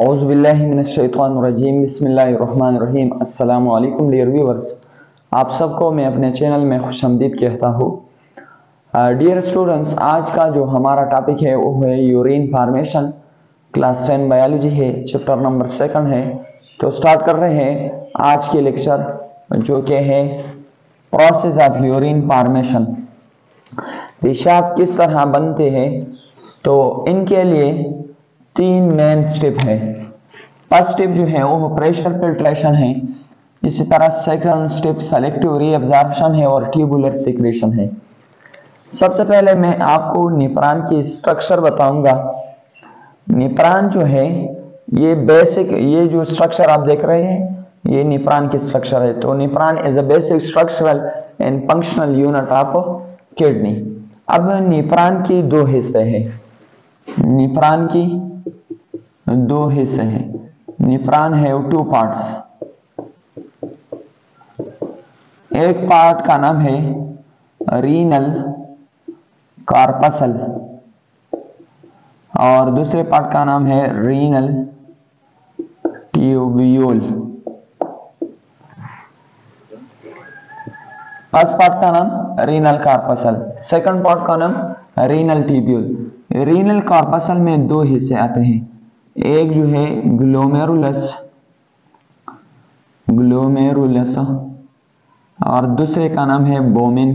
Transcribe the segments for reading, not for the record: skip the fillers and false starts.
औज़ुबिल्लाहि मिनश्शैतानिर्रजीम बिस्मिल्लाहिर्रहमानिर्रहीम। अस्सलामु अलैकुम डियर व्यूअर्स, आप सबको मैं अपने चैनल में खुशामदीद कहता हूँ। डियर स्टूडेंट्स, आज का जो हमारा टॉपिक है वो है यूरिन फॉर्मेशन। क्लास 10 बायोलॉजी है, चैप्टर नंबर 2 है। तो स्टार्ट कर रहे हैं आज के लेक्चर, जो कि है प्रोसेस ऑफ यूरिन फॉर्मेशन। पेशाब किस तरह बनते हैं, तो इनके लिए 3 मेन स्टेप है। फर्स्ट स्टेप जो है वो प्रेशर फिल्ट्रेशन है। इसी तरह सेकंड स्टेप सेलेक्टिव reabsorption है और ट्यूबुलर secretion है। सबसे पहले मैं आपको निप्रान की स्ट्रक्चर बताऊंगा। निप्रान जो है ये बेसिक, ये जो स्ट्रक्चर आप देख रहे हैं ये निप्रान की स्ट्रक्चर है। तो nephron is a basic structural and functional unit of kidney. अब निप्रान की 2 हिस्से हैं। निप्रान की 2 हिस्से हैं। निप्रान है 2 पार्ट्स। एक पार्ट का नाम है रीनल कार्पसल और दूसरे पार्ट का नाम है रीनल ट्यूब्यूल। फर्स्ट पार्ट का नाम रीनल कार्पसल, सेकंड पार्ट का नाम रीनल ट्यूब्यूल। रीनल कार्पसल में 2 हिस्से आते हैं। एक जो है ग्लोमेरुलस और दूसरे का नाम है बोमेन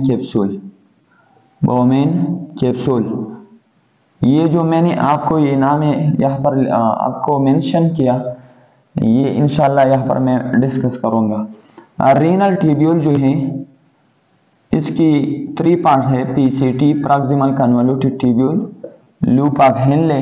कैप्सूल। ये जो मैंने आपको ये नाम है यहाँ पर आपको मेंशन किया, ये इंशाल्लाह यहाँ पर मैं डिस्कस करूंगा। रीनल ट्यूब्यूल जो है इसकी 3 पार्ट है। PCT proximal convoluted tubule, loop of Henle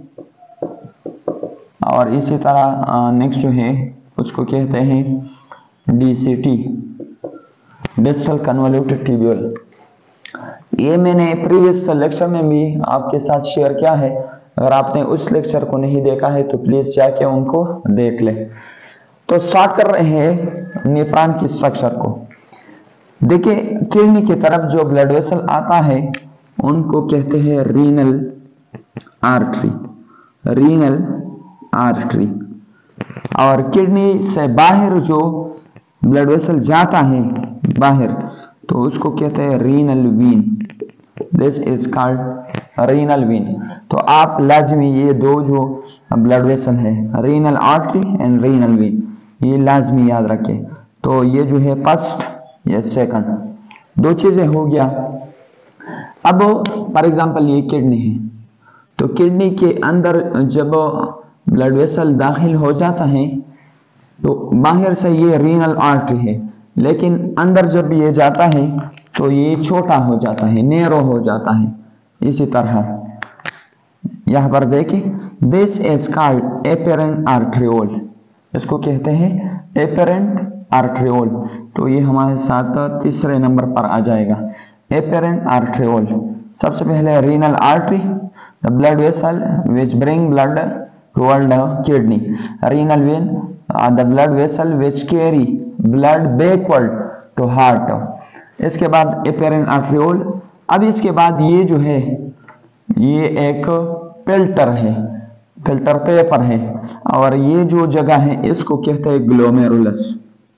और इसी तरह नेक्स्ट जो है उसको कहते हैं डीसीटी डिस्टल कन्वोल्यूटेड ट्यूब्यूल। ये मैंने प्रीवियस लेक्चर में भी आपके साथ शेयर किया है। अगर आपने उस लेक्चर को नहीं देखा है तो प्लीज जाके उनको देख ले। तो स्टार्ट कर रहे हैं निप्रान की स्ट्रक्चर को। देखिए, किडनी की तरफ जो ब्लड वेसल आता है उनको कहते हैं रीनल आर्टरी। और किडनी से बाहर जो ब्लड वेसल जाता है बाहर, तो उसको कहते हैं renal vein. This is called renal vein. तो आप लाजमी ये 2 जो ब्लड वेसल है, renal artery and renal vein, ये लाजमी याद रखें। तो ये जो है फर्स्ट या सेकंड, 2 चीजें हो गया। अब फॉर एग्जांपल ये किडनी है, तो किडनी के अंदर जब ब्लड वेसल दाखिल हो जाता है तो बाहर से ये रीनल आर्टरी है, लेकिन अंदर जब ये जाता है तो ये छोटा हो जाता है, नैरो हो जाता है। इसी तरह यहां पर देखिए, this is called afferent arteriole. इसको कहते हैं एपेरेंट आर्ट्रियोल। तो ये हमारे साथ तीसरे नंबर पर आ जाएगा, एपेरेंट आर्ट्रियोल। सबसे पहले renal artery, the blood vessel which bring blood toward the kidney. Renal vein, the blood vessel which carry blood backward to heart. इसके बाद एपेरेंट आर्ट्रियोल। अब इसके बाद ये जो है ये एक फिल्टर है, फिल्टर पेपर है, और ये जो जगह है इसको कहते हैं ग्लोमेरुलस।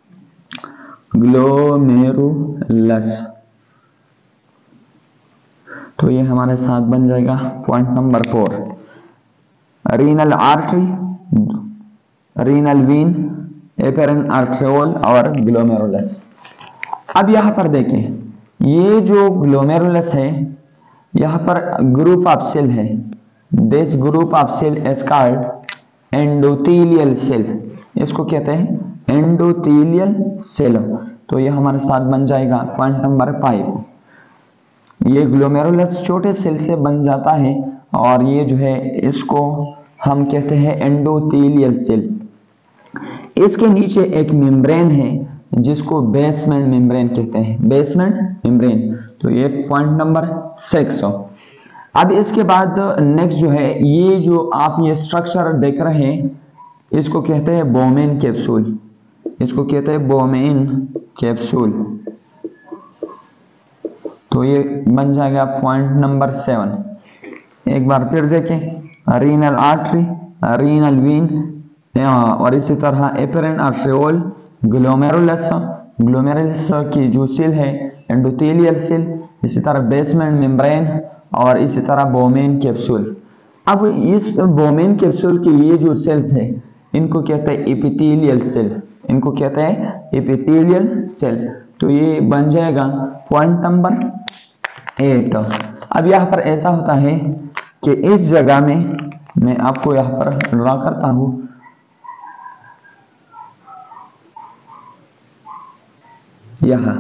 तो ये हमारे साथ बन जाएगा point number 4, renal artery, renal vein, afferent arteriole और ग्लोमेरुलस। अब यहां पर देखें, ये जो ग्लोमेरुलस है यहां पर ग्रुप ऑफ सेल है। This group of cell is called endothelial cell. इसको कहते हैं एंडोथेलियल सेल। तो ये हमारे साथ बन जाएगा पॉइंट नंबर 5। ये ग्लोमेरुलस छोटे सेल से बन जाता है और ये जो है इसको हम कहते हैं एंडोथेलियल सेल। इसके नीचे एक मेम्ब्रेन है जिसको बेसमेंट मेम्ब्रेन कहते हैं, बेसमेंट मेम्ब्रेन। तो ये पॉइंट नंबर 6। अब इसके बाद नेक्स्ट जो है, ये जो आप ये स्ट्रक्चर देख रहे हैं इसको कहते हैं बोमेन कैप्सूल। इसको कहते हैं बोमेन कैप्सूल। तो ये बन जाएगा पॉइंट नंबर 7। एक बार फिर देखें, रीनल आर्टरी, रीनल वीन, और इसी तरह एपेरेंट आर्ट्रियोल, ग्लोमेरुलस, ग्लोमेरुलस की जो सेल है एंडोथेलियल सेल, इसी तरह बेसमेंट मेम्ब्रेन और इसी तरह बोमेन कैप्सूल। अब इस बोमेन कैप्सूल के ये जो सेल्स है इनको कहते हैं एपिथेलियल सेल, इनको कहते हैं एपिथेलियल सेल। तो ये बन जाएगा पॉइंट नंबर 8। अब यहाँ पर ऐसा होता है कि इस जगह में मैं आपको यहाँ पर ड्रा करता हूं, यहाँ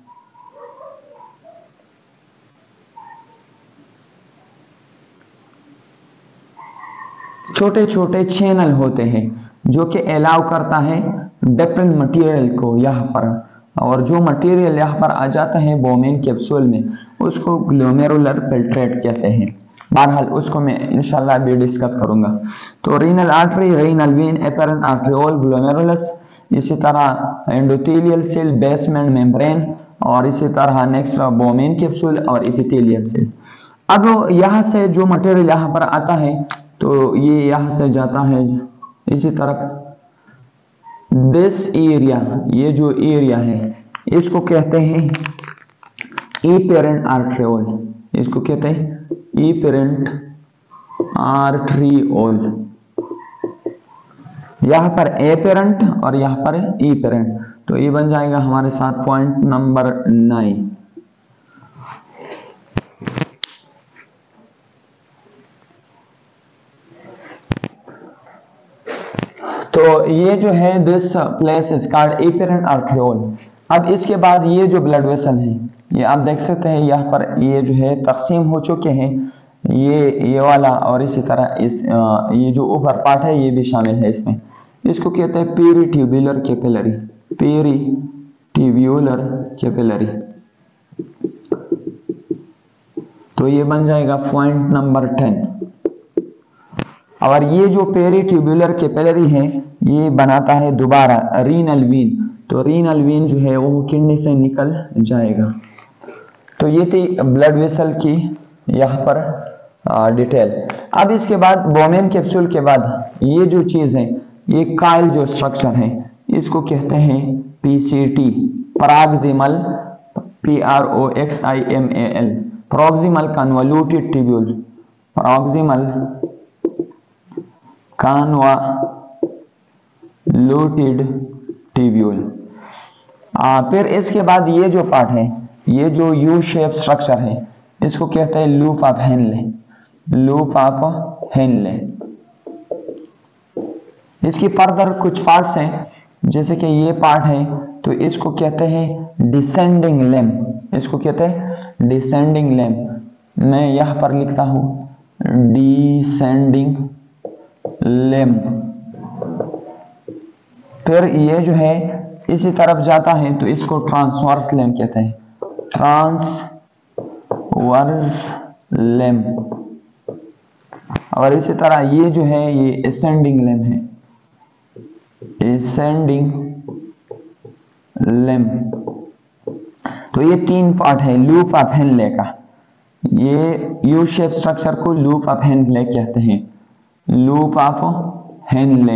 छोटे छोटे चैनल होते हैं जो कि अलाउ करता है डिफरेंट मटेरियल को यहाँ पर, और जो मटेरियल यहाँ पर आ जाता है बोमेन कैप्सूल में उसको ग्लोमेरुलर फिल्ट्रेट कहते हैं। बहरहाल उसको मैं इंशाल्लाह भी डिस्कस करूंगा। तो renal artery, renal vein, afferent arteriole, glomerulus, इसी तरह एंडोथेलियल सेल, बेसमेंट मेम्ब्रेन और इसी तरह नेक्स्ट बोमेन कैप्सूल और एपिथेलियल सेल। अब यहाँ से जो मटेरियल यहाँ पर आता है तो ये यहाँ से जाता है इसी तरफ, दिस एरिया, ये जो एरिया है इसको कहते हैं एपेरेंट आर्ट्रियोल, इसको कहते हैं एपेरेंट आर्ट्रियोल। यहाँ पर एपेरेंट और यहाँ पर एपेरेंट, तो ये बन जाएगा हमारे साथ पॉइंट नंबर 9। तो ये जो है this place is called afferent arteriole. अब इसके बाद ये जो ब्लड वेसल है ये आप देख सकते हैं यहाँ पर ये जो है तकसीम हो चुके हैं, ये वाला और इसी तरह इस ये जो ऊपर पार्ट है ये भी शामिल है इसमें। इसको कहते हैं पेरीट्यूबुलर कैपिलरी, पेरीट्यूबुलर कैपिलरी। तो ये बन जाएगा पॉइंट नंबर 10। और ये जो पेरीट्यूबुलर कैपिलरी है ये बनाता है दोबारा रीनल वेन, तो रीनल वेन जो है वो किडनी से निकल जाएगा। तो ये थी ब्लड वेसल की यहाँ पर डिटेल। अब इसके बाद बोमेन कैप्सूल के बाद ये जो चीज है ये काइल जो स्ट्रक्चर है इसको कहते हैं PCT, proximal, PROXIMAL, proximal convoluted tubule, proximal convoluted tubule. फिर इसके बाद ये जो पार्ट है ये जो यू शेप स्ट्रक्चर है इसको कहते हैं loop of Henle, loop of Henle. इसकी फर्दर कुछ पार्ट्स हैं जैसे कि ये पार्ट है तो इसको कहते हैं डिसेंडिंग लेम, इसको कहते हैं डिसेंडिंग लेम। मैं यहां पर लिखता हूं डिसेंडिंग लेम। फिर ये जो है इसी तरफ जाता है तो इसको ट्रांसवर्स लेम कहते हैं, ट्रांसवर्स लेम। और इसी तरह ये जो है ये असेंडिंग लेम है, असेंडिंग लेम। तो ये 3 पार्ट है लूप ऑफ हेनले का। ये यू शेप स्ट्रक्चर को लूप ऑफ हेनले कहते हैं, लूप ऑफ हेनले।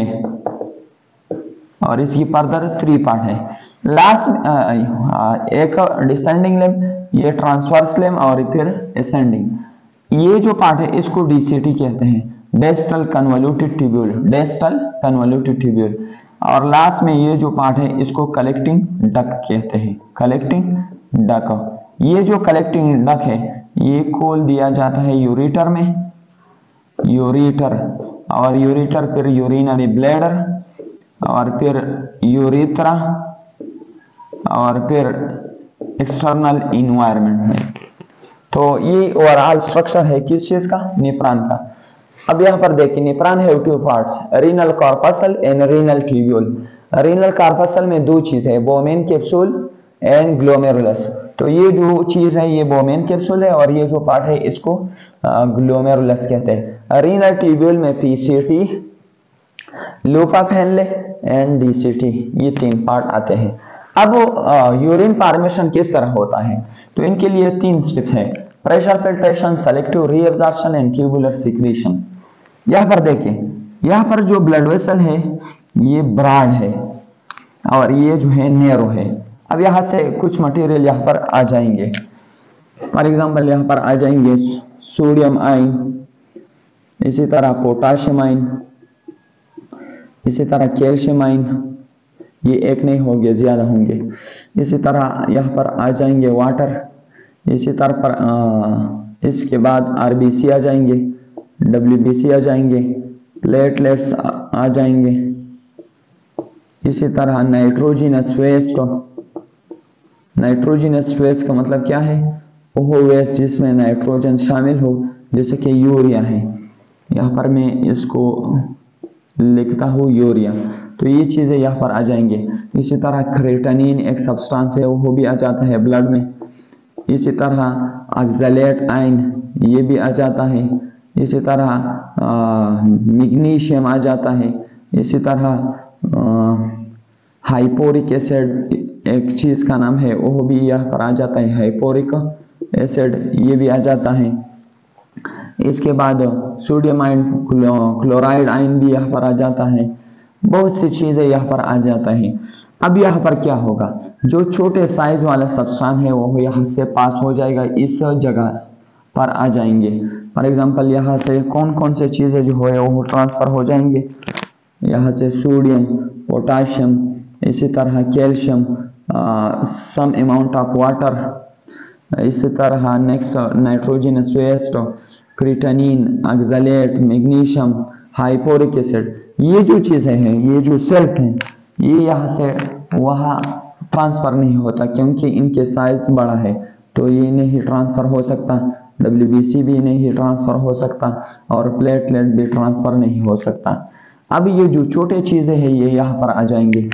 और इसकी फर्दर 3 पार्ट है। लास्ट एक डिसेंडिंग लेम, ये ट्रांसवर्स लेम और फिर असेंडिंग। ये जो पार्ट है इसको डीसीटी कहते हैं, distal convoluted tubule, distal convoluted tubule. और लास्ट में ये जो पार्ट है इसको कलेक्टिंग डक कहते हैं, कलेक्टिंग डक। ये जो कलेक्टिंग डक है ये खोल दिया जाता है यूरेटर में, यूरेटर, और यूरेटर फिर यूरिनरी ब्लैडर और फिर यूरेथ्रा और फिर एक्सटर्नल इन्वायरमेंट में। तो ये ओवरऑल स्ट्रक्चर है किस चीज का, नेफ्रॉन का। अब यहाँ पर देखिए नेफ्रॉन है 2 parts, renal corpuscle and renal tubule. Renal corpuscle में 2 चीज है, बोमेन कैप्सूल एंड ग्लोमेरुलस। तो ये जो चीज है ये बोमेन कैप्सूल है और ये जो पार्ट है इसको ग्लोमेरुलस कहते हैं। रीनल ट्यूब्यूल में PCT, loop of Henle and DCT, ये 3 पार्ट आते हैं। अब यूरिन फॉर्मेशन किस तरह होता है, तो इनके लिए 3 स्टेप है, pressure filtration, selective, reabsorption and tubular secretion. यहाँ पर देखिए यहाँ पर जो ब्लड वेसल है ये ब्रॉड है और ये जो है नैरो है। अब यहाँ से कुछ मटेरियल यहाँ पर आ जाएंगे। फॉर एग्जांपल यहाँ पर आ जाएंगे सोडियम आयन, इसी तरह पोटाशियम आयन, इसी तरह कैल्शियम आयन, ये एक नहीं होंगे, ज्यादा होंगे। इसी तरह यहाँ पर आ जाएंगे वाटर, इसी तरह पर इसके बाद आरबीसी आ जाएंगे, डब्ल्यूबीसी आ जाएंगे, प्लेटलेट्स आ जाएंगे, इसी तरह नाइट्रोजनस वेस्ट। नाइट्रोजनस वेस्ट का मतलब क्या है? वो वेस्ट जिसमें नाइट्रोजन शामिल हो, जैसे कि यूरिया है। यहाँ पर मैं इसको लिखता हूँ यूरिया, तो ये चीजें यहाँ पर आ जाएंगे। इसी तरह क्रेटनिन एक सब्सटेंस है, वो भी आ जाता है ब्लड में। इसी तरह ऑक्सलेट आयन ये भी आ जाता है। इसी तरह मैग्नीशियम आ जाता है। इसी तरह हाइपोरिक एसिड एक चीज का नाम है, वो भी यहाँ पर आ जाता है, हाइपोरिक एसिड ये भी आ जाता है। इसके बाद सोडियम आयन, क्लोराइड आयन भी यहाँ पर आ जाता है। बहुत सी चीजें यहाँ पर आ जाता है। अब यहाँ पर क्या होगा? जो छोटे साइज वाला सब्सटेंस है वो यहाँ से पास हो जाएगा, इस जगह पर आ जाएंगे। फॉर एग्जांपल यहाँ से कौन कौन से चीजें जो है वो ट्रांसफर हो जाएंगे। यहाँ से सोडियम, पोटाशियम, इसी तरह calcium, some amount of water, इसी तरह next nitrogenous waste, creatinine, oxalate, magnesium, hippuric acid. ये जो चीजें हैं, ये जो सेल्स हैं, ये यहाँ से वहाँ ट्रांसफर नहीं होता क्योंकि इनके साइज बड़ा है, तो ये नहीं ट्रांसफर हो सकता। डब्ल्यूबीसी भी नहीं ट्रांसफर हो सकता और प्लेटलेट भी ट्रांसफर नहीं हो सकता। अब ये जो छोटे चीजें हैं ये यहाँ पर आ जाएंगे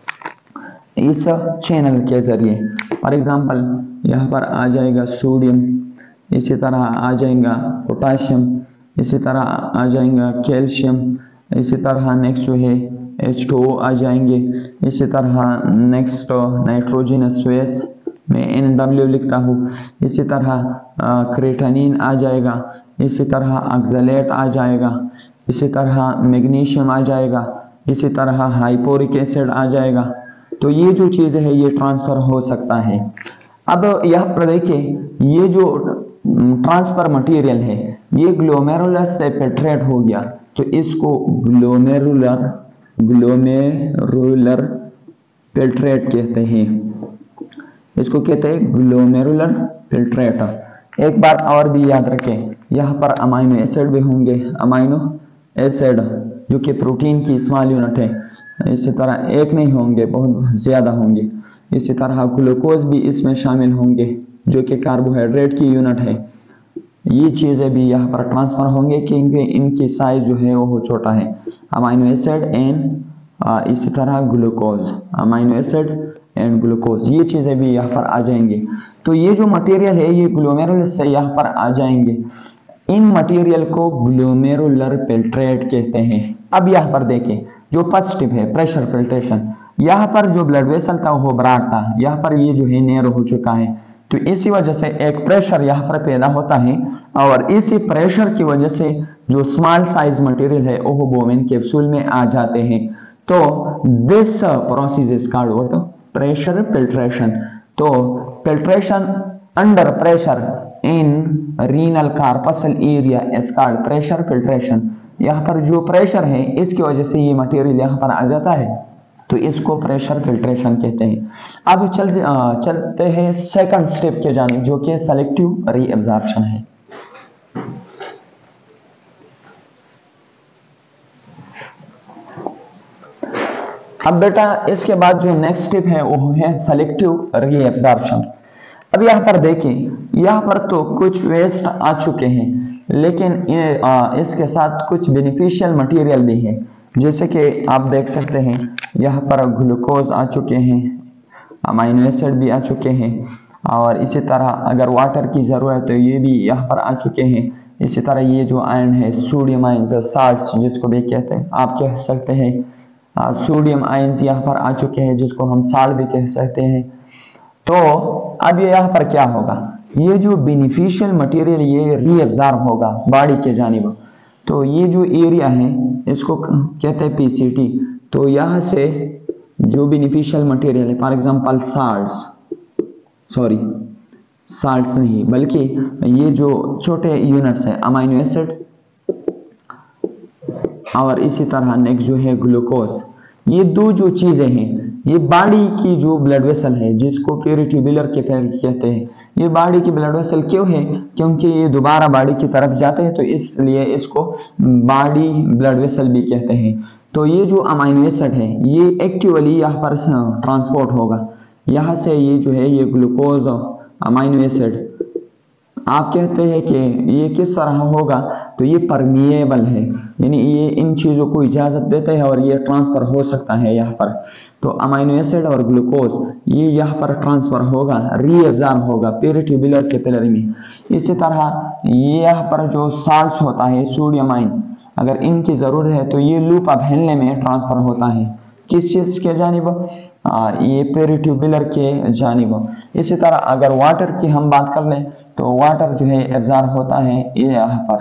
इस चैनल के जरिए। फॉर एग्जांपल यहाँ पर आ जाएगा सोडियम, इसी तरह आ जाएगा पोटाशियम, इसी तरह आ जाएगा कैल्शियम, इसी तरह नेक्स्ट जो है H2O आ जाएंगे। इसी तरह नेक्स्ट नाइट्रोजनस वेस्ट में NW लिखता हूँ। इसी तरह क्रेटनिन आ जाएगा, इसी तरह ऑक्सलेट आ जाएगा, इसी तरह मैग्नीशियम आ जाएगा, इसी तरह हाइपोरिक एसिड आ जाएगा। तो ये जो चीज़ है ये ट्रांसफर हो सकता है। अब यहाँ पर देखिए, ये जो ट्रांसफर मटेरियल है ये ग्लोमेरुलर से पेट्रेट हो गया, तो इसको ग्लोमेरुलर फिल्ट्रेट कहते हैं। इसको कहते हैं ग्लोमेरुलर फिल्ट्रेट। एक बात और भी याद रखें, यहाँ पर अमाइनो एसिड भी होंगे। अमाइनो एसिड जो कि प्रोटीन की स्मॉल यूनिट है, इसी तरह एक नहीं होंगे, बहुत ज्यादा होंगे। इसी तरह ग्लूकोज भी इसमें शामिल होंगे जो कि कार्बोहाइड्रेट की यूनिट है। ये चीजें भी यहाँ पर ट्रांसफर होंगे कि इनकी साइज जो है वो छोटा है। अमाइनो एसिड एंड इसी तरह glucose, amino acid and glucose, ये चीजें भी यहाँ पर आ जाएंगे। तो ये जो मटेरियल है ये ग्लोमेरुलर से यहाँ पर आ जाएंगे। इन मटेरियल को ग्लोमेरुलर फिल्ट्रेट कहते हैं। अब यहाँ पर देखें, जो फर्स्ट स्टेप है प्रेशर फिल्ट्रेशन, यहाँ पर जो ब्लड वेसल था वो ब्रॉड था, यहाँ पर ये जो है नैरो हो चुका है। तो इसी वजह से एक प्रेशर यहाँ पर पैदा होता है और इसी प्रेशर की वजह से जो स्मॉल साइज मटेरियल है वो बोवेन कैप्सूल में आ जाते हैं। तो this process is called what? Pressure filtration. तो filtration under pressure in renal corpuscle area is called pressure filtration. यहाँ पर जो प्रेशर है इसकी वजह से ये मटेरियल यहाँ पर आ जाता है, तो इसको प्रेशर फिल्ट्रेशन कहते हैं। अब चलते हैं सेकंड स्टेप के जाने, जो कि सेलेक्टिव रीएब्जॉर्प्शन है। अब बेटा इसके बाद जो नेक्स्ट स्टेप है वो है सेलेक्टिव रीएब्जॉर्प्शन। अब यहाँ पर देखें, यहाँ पर तो कुछ वेस्ट आ चुके हैं, लेकिन इसके साथ कुछ बेनिफिशियल मटेरियल भी है। जैसे कि आप देख सकते हैं यहाँ पर ग्लूकोज आ चुके हैं, अमाइनो एसिड भी आ चुके हैं, और इसी तरह अगर वाटर की ज़रूरत है तो ये भी यहाँ पर आ चुके हैं। इसी तरह ये जो आयन है सोडियम आयन, साल्ट्स जिसको भी कहते हैं, आप कह सकते हैं सोडियम आयन्स यहाँ पर आ चुके हैं जिसको हम साल्ट भी कह सकते हैं। तो अब ये यहाँ पर क्या होगा, ये जो बेनिफिशियल मटेरियल ये रीअब्जॉर्ब होगा बॉडी के जानिब। तो ये जो एरिया है इसको कहते हैं पीसीटी। तो यहाँ से जो बेनिफिशियल मटेरियल है, फॉर एग्जांपल साल्ट्स नहीं बल्कि ये जो छोटे यूनिट्स है अमाइनो एसिड और इसी तरह नेक्स्ट जो है ग्लूकोज, ये दो जो चीजें हैं ये बॉडी की जो ब्लड वेसल है जिसको ट्यूबुलर कैपिलरी कहते हैं, ये बॉडी की ब्लड वेसल क्यों है? क्योंकि ये दोबारा बॉडी की तरफ जाते हैं तो इसलिए इसको बॉडी ब्लड वेसल भी कहते हैं। तो ये जो अमाइनो एसिड है ये एक्टिवली यहाँ पर ट्रांसपोर्ट होगा, यहाँ से ये जो है ये ग्लूकोज अमाइनो एसिड आप कहते हैं कि ये किस तरह होगा, तो ये परमिएबल है, यानी ये इन चीज़ों को इजाज़त देते हैं और ये ट्रांसफ़र हो सकता है यहाँ पर। तो अमाइनो एसिड और ग्लूकोज ये यहाँ पर ट्रांसफ़र होगा, रीएब्जॉर्ब होगा पेरिट्यूबुलर कैपिलरी में। इसी तरह ये यहाँ पर जो साल्ट्स होता है सोडियम आयन, अगर इनकी ज़रूरत है तो ये लूप ऑफ हेनले में ट्रांसफ़र होता है, किस चीज़ के जानिब? ये पेरिट्यूबुलर के जानिब। इसी तरह अगर वाटर की हम बात कर लें तो वाटर जो है एब्जॉर्ब होता है ये यहाँ पर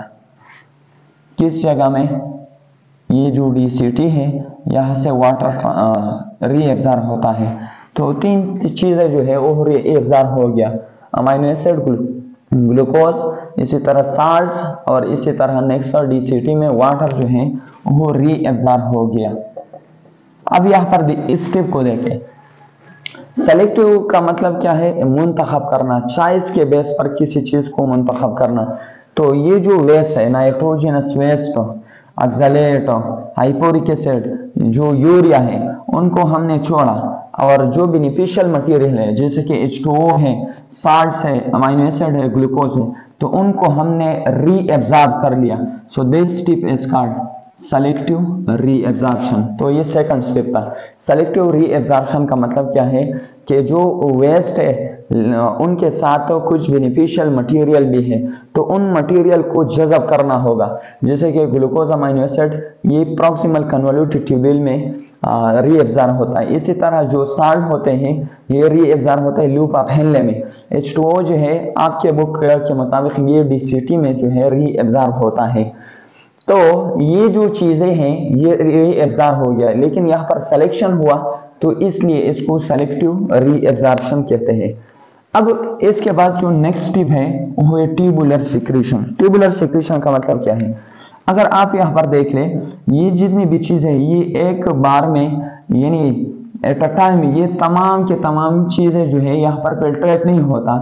किस जगह में? ये जो डीसीटी है यहाँ से वाटर रीएब्जॉर्ब होता है। तो तीन चीज़ें जो है वो रीएब्जॉर्ब हो गया, अमाइनो एसिड, ग्लूकोज, इसी तरह साल्ट्स और इसी तरह नेक्स्ट डीसीटी में वाटर जो है वो रीएब्जॉर्ब हो गया। अब यहाँ पर इस स्टेप को देखें, सेलेक्टिव का मतलब क्या है? मुंतखब करना, चॉइस के बेस पर किसी चीज को मुंतखब करना। तो ये जो वेस्ट है nitrogenous waste, oxalate, hippuric acid, जो यूरिया है उनको हमने छोड़ा और जो बेनिफिशियल मटेरियल है जैसे कि H2O है, साल्ट्स है, अमाइनो एसिड है, ग्लूकोज है, तो उनको हमने रीएब्जॉर्ब कर लिया। So this step is called selective reabsorption. तो ये सेकंड स्टेप था। सेलेक्टिव रीएब्जॉर्प्शन का मतलब क्या है कि जो वेस्ट है उनके साथ तो कुछ बेनिफिशियल मटेरियल भी है, तो उन मटेरियल को जज़ब करना होगा। जैसे कि ग्लूकोज अमाइनो एसिड ये प्रॉक्सिमल कन्वोल्यूटेड ट्यूब्यूल में रीएब्जॉर्ब होता है। इसी तरह जो साल्ट होते हैं ये रीएब्जॉर्ब होता है लूप ऑफ हेनले में। H2O जो है आपके बुक के मुताबिक ये डीसीटी में जो है रीएब्जॉर्ब होता है। तो ये जो चीजें हैं ये रीएब्जॉर्ब हो गया, लेकिन यहाँ पर सिलेक्शन हुआ तो इसलिए इसको सेलेक्टिव रीएब्जॉर्प्शन कहते हैं। अब इसके बाद जो नेक्स्ट स्टेप है वो है ट्यूबुलर सिक्रेशन। ट्यूबुलर सिक्रेशन का मतलब क्या है? अगर आप यहाँ पर देख लें ये जितनी भी चीजें ये एक बार में यानी एट अ टाइम ये तमाम के तमाम चीजें जो है यहाँ पर फिल्ट्रेट नहीं होता,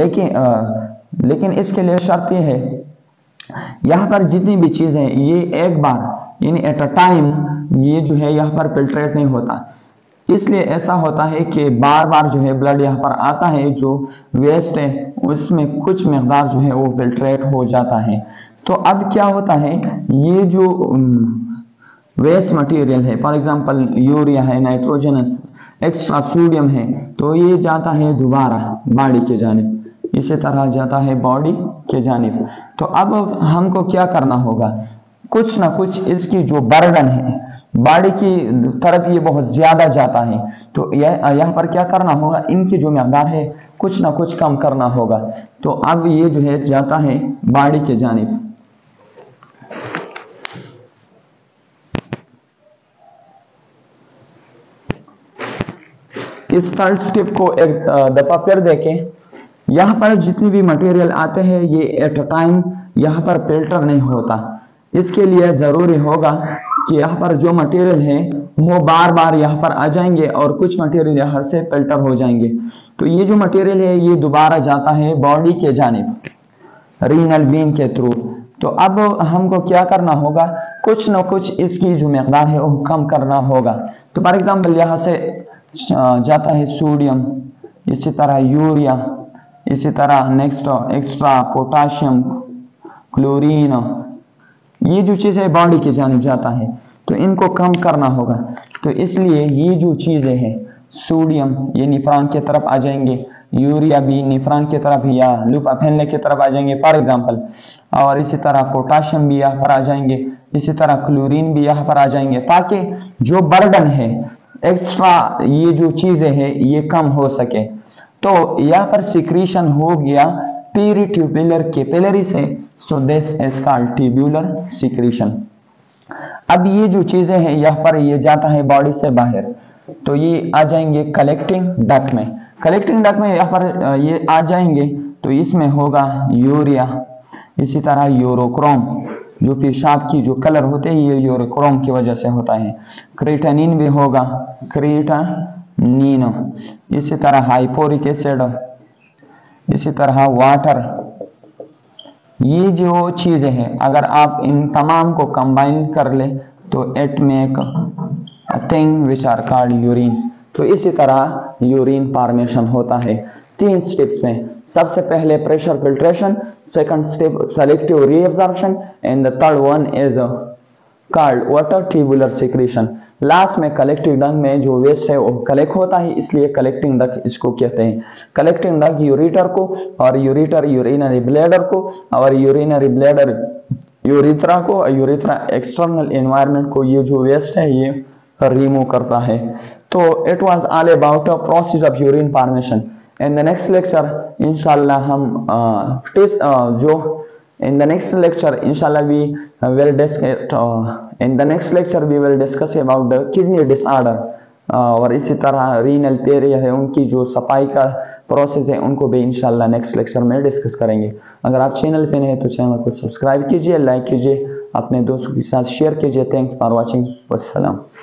लेकिन इसके लिए शर्त ये है यहाँ पर जितनी भी चीजें ये एक बार यानी एट अ टाइम ये जो है यहाँ पर फिल्ट्रेट नहीं होता। इसलिए ऐसा होता है कि बार बार जो है ब्लड यहाँ पर आता है, जो वेस्ट है उसमें कुछ मकदार जो है वो फिल्ट्रेट हो जाता है। तो अब क्या होता है ये जो वेस्ट मटेरियल है, फॉर एग्जांपल यूरिया है, नाइट्रोजनस, एक्स्ट्रा सोडियम है, तो ये जाता है दोबारा बॉडी के जानिब, इसी तरह जाता है बॉडी के जानिब। तो अब हमको क्या करना होगा? कुछ ना कुछ इसकी जो बर्डन है बॉडी की तरफ ये बहुत ज्यादा जाता है, तो यहाँ पर क्या करना होगा? इनकी जो मकदार है कुछ ना कुछ कम करना होगा। तो अब ये जो है जाता है बॉडी के जानिब। इस थर्ड स्टेप को एक दफा फिर देखें। यहाँ पर जितनी भी मटेरियल आते हैं ये एट अ टाइम यहाँ पर फिल्टर नहीं होता। इसके लिए जरूरी होगा कि यहाँ पर जो मटेरियल है वो बार बार यहाँ पर आ जाएंगे और कुछ मटेरियल यहाँ से फिल्टर हो जाएंगे। तो ये जो मटेरियल है ये दोबारा जाता है बॉडी के जानिब रीनल वेन के थ्रू। तो अब हमको क्या करना होगा? कुछ ना कुछ इसकी जो मकदार है वो कम करना होगा। तो फॉर एग्जाम्पल यहाँ से जाता है सोडियम, इसी तरह यूरिया, इसी तरह नेक्स्ट एक्स्ट्रा पोटाशियम, क्लोरीन, ये जो चीज़ है बॉडी के जानिब जाता है, तो इनको कम करना होगा। तो इसलिए ये जो चीज़ें हैं सोडियम ये निफ्रॉन की तरफ आ जाएंगे, यूरिया भी निफ्रॉन की तरफ या लूप ऑफ हेनले की तरफ आ जाएंगे फॉर एग्जांपल, और इसी तरह पोटाशियम भी यहाँ पर आ जाएंगे, इसी तरह क्लोरीन भी यहाँ पर आ जाएंगे, ताकि जो बर्डन है एक्स्ट्रा ये जो चीज़ें हैं ये कम हो सके। तो यहाँ पर सिक्रीशन हो गया पेरिट्यूबुलर कैपिलरी से so this is called tubular secretion. अब ये जो चीजें हैं यहाँ पर ये जाता है बॉडी से बाहर, तो ये आ जाएंगे कलेक्टिंग डक्ट में। कलेक्टिंग डक्ट में यहाँ पर ये आ जाएंगे तो इसमें होगा यूरिया, इसी तरह यूरोक्रोम, जो पेशाब की जो कलर होते हैं ये यूरोक्रोम की वजह से होता है। क्रेटानिन भी होगा, क्रेटानिन, इसी तरह हाइपोरिक एसिड, इसी तरह वाटर। ये जो चीजें हैं अगर आप इन तमाम को कंबाइन कर ले तो it make a thing which are called urine. तो इसी तरह यूरिन फॉर्मेशन होता है 3 स्टेप्स में। सबसे पहले pressure filtration, second step selective reabsorption and the third one is called water tubular secretion. Last में कलेक्टिव डक्ट में जो वेस्ट है वो कलेक्ट होता है, इसलिए कलेक्टिंग डक्ट इसको कहते हैं। कलेक्टिंग डक्ट यूरेटर को, और यूरेटर यूरिनरी ब्लैडर को, और यूरिनरी ब्लैडर यूरेथ्रा को, और यूरेथ्रा एक्सटर्नल एनवायरनमेंट को ये जो वेस्ट है ये रिमूव करता है। तो it was all about a process of urine formation. In the next lecture इंशाल्लाह हम in the next lecture inshallah we will discuss in the next lecture we will discuss about the kidney disorder, और इसी तरह renal Periyar है उनकी जो सफाई का प्रोसेस है उनको भी इंशाल्लाह नेक्स्ट लेक्चर में डिस्कस करेंगे। अगर आप चैनल पे नए हैं तो चैनल को सब्सक्राइब कीजिए, लाइक कीजिए, अपने दोस्तों के साथ शेयर कीजिए। Thanks for watching, वस्सलाम।